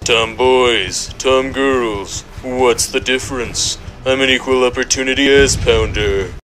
Tomboys, tomgirls, what's the difference? I'm an equal opportunity ass pounder.